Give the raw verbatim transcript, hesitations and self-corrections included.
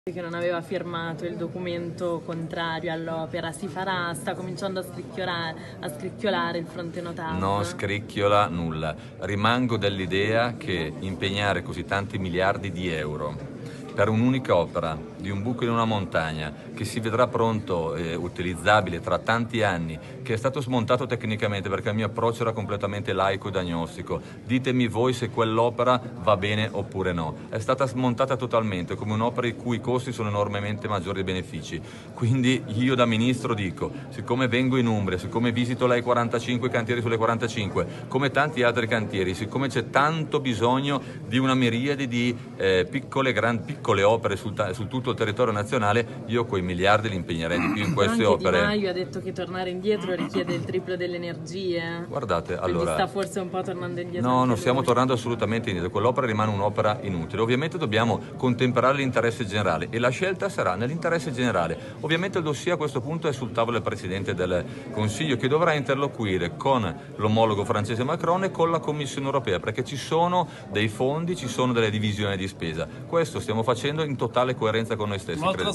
che non aveva firmato il documento contrario all'opera, si farà, sta cominciando a scricchiolare, a scricchiolare il fronte no TAV. Non scricchiola nulla, rimango dell'idea che impegnare così tanti miliardi di euro per un'unica opera di un buco in una montagna che si vedrà pronto e eh, utilizzabile tra tanti anni, che è stato smontato tecnicamente perché il mio approccio era completamente laico e diagnostico. Ditemi voi se quell'opera va bene oppure no. È stata smontata totalmente come un'opera i cui costi sono enormemente maggiori dei benefici. Quindi io da ministro dico, siccome vengo in Umbria, siccome visito lei quarantacinque cantieri sulle quarantacinque, come tanti altri cantieri, siccome c'è tanto bisogno di una miriade di eh, piccole, gran, piccole opere sul, sul tutto il territorio nazionale, io quei miliardi li impegnerei di più in queste Però anche opere. Di Maio ha detto che tornare indietro richiede il triplo delle energie. Guardate, quindi allora, sta forse un po' tornando indietro. no, non lui. stiamo tornando assolutamente indietro, quell'opera rimane un'opera inutile. Ovviamente dobbiamo contemperare l'interesse generale e la scelta sarà nell'interesse generale. Ovviamente il dossier a questo punto è sul tavolo del Presidente del Consiglio, che dovrà interloquire con l'omologo francese Macron e con la Commissione europea, perché ci sono dei fondi, ci sono delle divisioni di spesa. Questo stiamo facendo in totale coerenza con noi stessi. Credo.